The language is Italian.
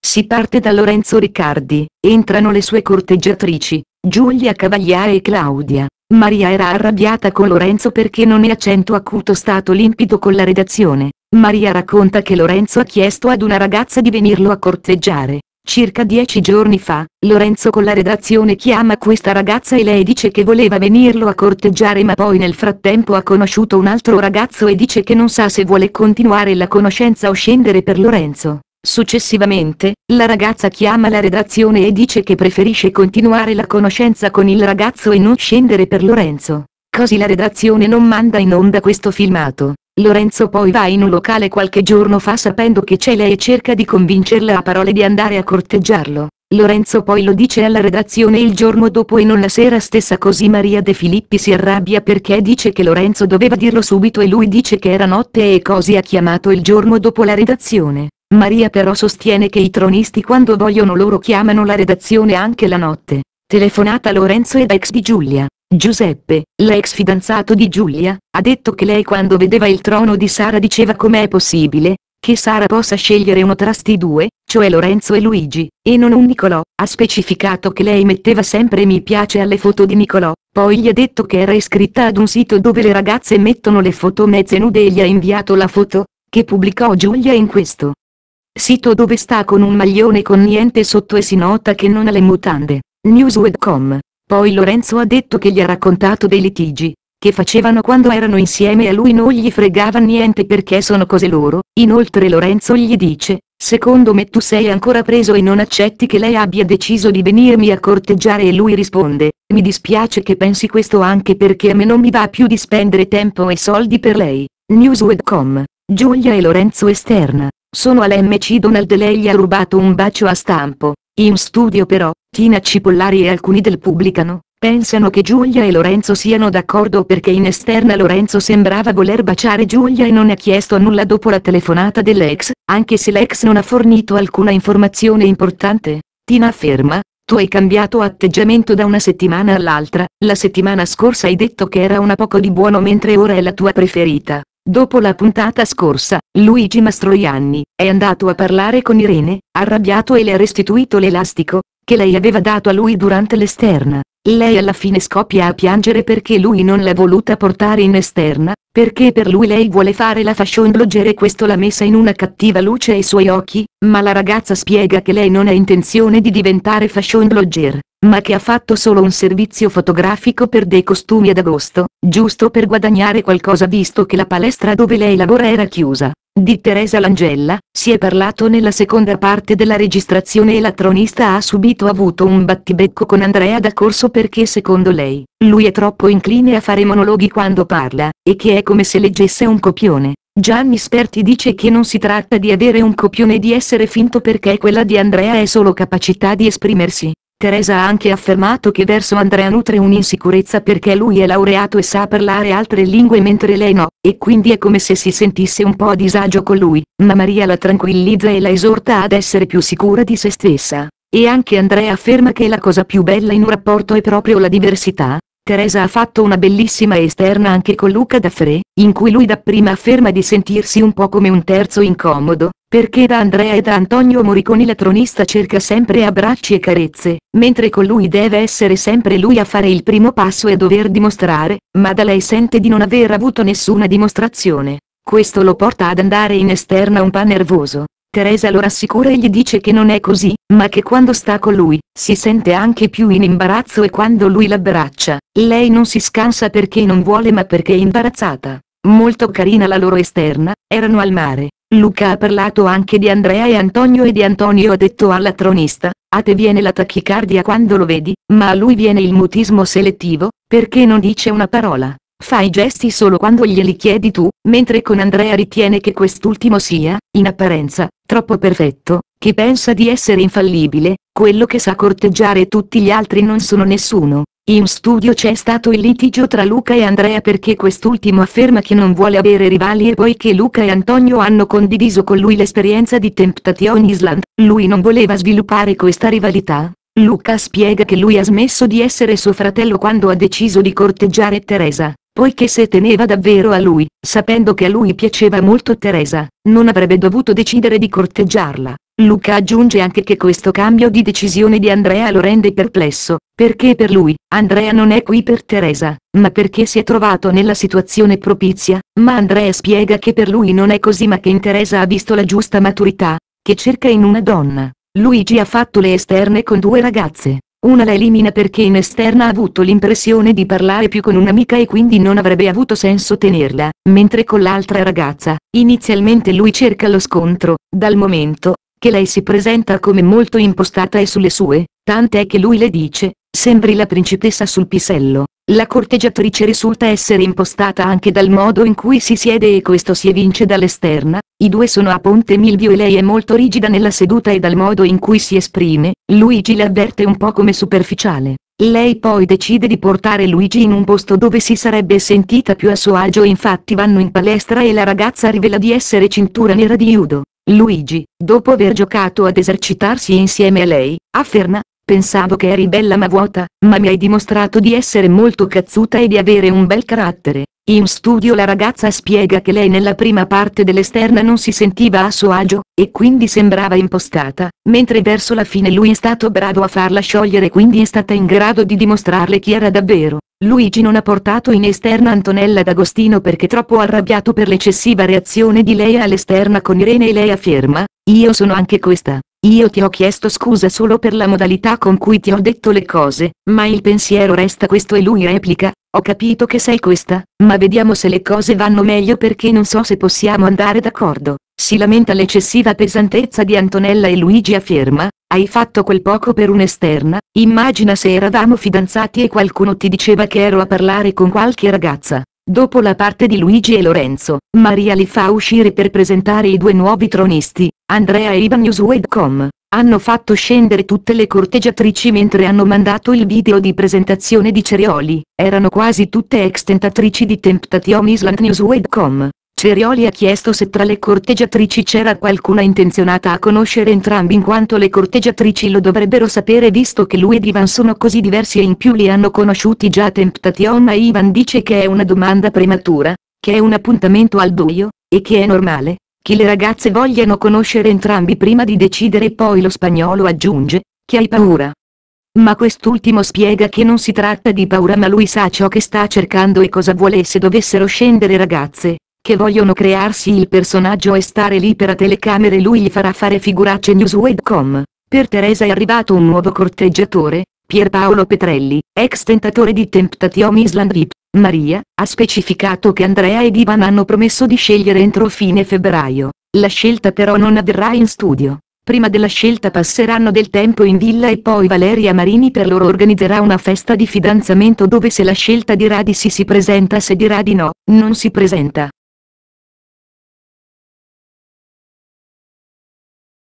Si parte da Lorenzo Riccardi, entrano le sue corteggiatrici, Giulia Cavagliare e Claudia. Maria era arrabbiata con Lorenzo perché non è accento acuto stato limpido con la redazione. Maria racconta che Lorenzo ha chiesto ad una ragazza di venirlo a corteggiare. Circa 10 giorni fa, Lorenzo con la redazione chiama questa ragazza e lei dice che voleva venirlo a corteggiare, ma poi nel frattempo ha conosciuto un altro ragazzo e dice che non sa se vuole continuare la conoscenza o scendere per Lorenzo. Successivamente, la ragazza chiama la redazione e dice che preferisce continuare la conoscenza con il ragazzo e non scendere per Lorenzo. Così la redazione non manda in onda questo filmato. Lorenzo poi va in un locale qualche giorno fa sapendo che c'è lei e cerca di convincerla a parole di andare a corteggiarlo. Lorenzo poi lo dice alla redazione il giorno dopo e non la sera stessa, così Maria De Filippi si arrabbia perché dice che Lorenzo doveva dirlo subito e lui dice che era notte e così ha chiamato il giorno dopo la redazione. Maria però sostiene che i tronisti quando vogliono loro chiamano la redazione anche la notte. Telefonata a Lorenzo ed ex di Giulia. Giuseppe, l'ex fidanzato di Giulia, ha detto che lei quando vedeva il trono di Sara diceva com'è possibile che Sara possa scegliere uno tra sti due, cioè Lorenzo e Luigi, e non un Nicolò. Ha specificato che lei metteva sempre mi piace alle foto di Nicolò, poi gli ha detto che era iscritta ad un sito dove le ragazze mettono le foto mezze nude e gli ha inviato la foto che pubblicò Giulia in questo sito dove sta con un maglione con niente sotto e si nota che non ha le mutande. Newsweek.com. Poi Lorenzo ha detto che gli ha raccontato dei litigi che facevano quando erano insieme e a lui non gli fregava niente perché sono cose loro. Inoltre Lorenzo gli dice: secondo me tu sei ancora preso e non accetti che lei abbia deciso di venirmi a corteggiare, e lui risponde: mi dispiace che pensi questo anche perché a me non mi va più di spendere tempo e soldi per lei. Newsweek.com. Giulia e Lorenzo esterna. Sono all'MC Donald e lei gli ha rubato un bacio a stampo. In studio però, Tina Cipollari e alcuni del Pubblicano pensano che Giulia e Lorenzo siano d'accordo perché in esterna Lorenzo sembrava voler baciare Giulia e non ha chiesto nulla dopo la telefonata dell'ex, anche se l'ex non ha fornito alcuna informazione importante. Tina afferma: tu hai cambiato atteggiamento da una settimana all'altra, la settimana scorsa hai detto che era una poco di buono mentre ora è la tua preferita. Dopo la puntata scorsa, Luigi Mastroianni è andato a parlare con Irene, arrabbiato, e le ha restituito l'elastico che lei aveva dato a lui durante l'esterna. Lei alla fine scoppia a piangere perché lui non l'ha voluta portare in esterna, perché per lui lei vuole fare la fashion blogger e questo l'ha messa in una cattiva luce ai suoi occhi, ma la ragazza spiega che lei non ha intenzione di diventare fashion blogger, ma che ha fatto solo un servizio fotografico per dei costumi ad agosto, giusto per guadagnare qualcosa visto che la palestra dove lei lavora era chiusa. Di Teresa Langella si è parlato nella seconda parte della registrazione e la tronista ha subito avuto un battibecco con Andrea D'Accorso perché secondo lei, lui è troppo incline a fare monologhi quando parla, e che è come se leggesse un copione. Gianni Sperti dice che non si tratta di avere un copione e di essere finto perché quella di Andrea è solo capacità di esprimersi. Teresa ha anche affermato che verso Andrea nutre un'insicurezza perché lui è laureato e sa parlare altre lingue mentre lei no, e quindi è come se si sentisse un po' a disagio con lui, ma Maria la tranquillizza e la esorta ad essere più sicura di se stessa. E anche Andrea afferma che la cosa più bella in un rapporto è proprio la diversità. Teresa ha fatto una bellissima esterna anche con Luca Daffré, in cui lui dapprima afferma di sentirsi un po' come un terzo incomodo, perché da Andrea e da Antonio Moriconi la tronista cerca sempre abbracci e carezze, mentre con lui deve essere sempre lui a fare il primo passo e dover dimostrare, ma da lei sente di non aver avuto nessuna dimostrazione. Questo lo porta ad andare in esterna un po' nervoso. Teresa lo rassicura e gli dice che non è così, ma che quando sta con lui, si sente anche più in imbarazzo e quando lui l'abbraccia, lei non si scansa perché non vuole ma perché è imbarazzata. Molto carina la loro esterna, erano al mare. Luca ha parlato anche di Andrea e Antonio e di Antonio ha detto alla tronista: a te viene la tachicardia quando lo vedi, ma a lui viene il mutismo selettivo, perché non dice una parola. Fa i gesti solo quando glieli chiedi tu, mentre con Andrea ritiene che quest'ultimo sia, in apparenza, troppo perfetto, che pensa di essere infallibile, quello che sa corteggiare e tutti gli altri non sono nessuno. In studio c'è stato il litigio tra Luca e Andrea perché quest'ultimo afferma che non vuole avere rivali e poi che Luca e Antonio hanno condiviso con lui l'esperienza di Temptation Island, lui non voleva sviluppare questa rivalità. Luca spiega che lui ha smesso di essere suo fratello quando ha deciso di corteggiare Teresa, poiché se teneva davvero a lui, sapendo che a lui piaceva molto Teresa, non avrebbe dovuto decidere di corteggiarla. Luca aggiunge anche che questo cambio di decisione di Andrea lo rende perplesso, perché per lui, Andrea non è qui per Teresa, ma perché si è trovato nella situazione propizia, ma Andrea spiega che per lui non è così, ma che in Teresa ha visto la giusta maturità, che cerca in una donna. Luigi ha fatto le esterne con 2 ragazze. Una la elimina perché in esterna ha avuto l'impressione di parlare più con un'amica e quindi non avrebbe avuto senso tenerla, mentre con l'altra ragazza, inizialmente lui cerca lo scontro, dal momento che lei si presenta come molto impostata e sulle sue, tant'è che lui le dice, sembri la principessa sul pisello. La corteggiatrice risulta essere impostata anche dal modo in cui si siede e questo si evince dall'esterna, i due sono a Ponte Milvio e lei è molto rigida nella seduta e dal modo in cui si esprime, Luigi la avverte un po' come superficiale. Lei poi decide di portare Luigi in un posto dove si sarebbe sentita più a suo agio e infatti vanno in palestra e la ragazza rivela di essere cintura nera di judo. Luigi, dopo aver giocato ad esercitarsi insieme a lei, afferma: pensavo che eri bella ma vuota, ma mi hai dimostrato di essere molto cazzuta e di avere un bel carattere. In studio la ragazza spiega che lei nella prima parte dell'esterna non si sentiva a suo agio, e quindi sembrava impostata, mentre verso la fine lui è stato bravo a farla sciogliere, quindi è stata in grado di dimostrarle chi era davvero. Luigi non ha portato in esterna Antonella D'Agostino perché troppo arrabbiato per l'eccessiva reazione di lei all'esterna con Irene e lei afferma: io sono anche questa. Io ti ho chiesto scusa solo per la modalità con cui ti ho detto le cose, ma il pensiero resta questo e lui replica: ho capito che sei questa, ma vediamo se le cose vanno meglio perché non so se possiamo andare d'accordo. Si lamenta l'eccessiva pesantezza di Antonella e Luigi afferma: hai fatto quel poco per un'esterna, immagina se eravamo fidanzati e qualcuno ti diceva che ero a parlare con qualche ragazza. Dopo la parte di Luigi e Lorenzo, Maria li fa uscire per presentare i 2 nuovi tronisti, Andrea e Ivan Newsweek.com. Hanno fatto scendere tutte le corteggiatrici mentre hanno mandato il video di presentazione di Cerioli, erano quasi tutte ex tentatrici di Temptation Island. Newsweek.com. Cerioli ha chiesto se tra le corteggiatrici c'era qualcuna intenzionata a conoscere entrambi in quanto le corteggiatrici lo dovrebbero sapere visto che lui ed Ivan sono così diversi e in più li hanno conosciuti già a Temptation, ma Ivan dice che è una domanda prematura, che è un appuntamento al buio, e che è normale che le ragazze vogliano conoscere entrambi prima di decidere e poi lo spagnolo aggiunge: che hai paura. Ma quest'ultimo spiega che non si tratta di paura ma lui sa ciò che sta cercando e cosa vuole e se dovessero scendere ragazze che vogliono crearsi il personaggio e stare lì per a telecamere lui gli farà fare figuracce. Newsweek.com. Per Teresa è arrivato un nuovo corteggiatore, Pierpaolo Petrelli, ex tentatore di Temptation Island VIP. Maria ha specificato che Andrea ed Ivan hanno promesso di scegliere entro fine febbraio. La scelta però non avverrà in studio. Prima della scelta passeranno del tempo in villa e poi Valeria Marini per loro organizzerà una festa di fidanzamento dove se la scelta dirà di sì si presenta, se dirà di no, non si presenta.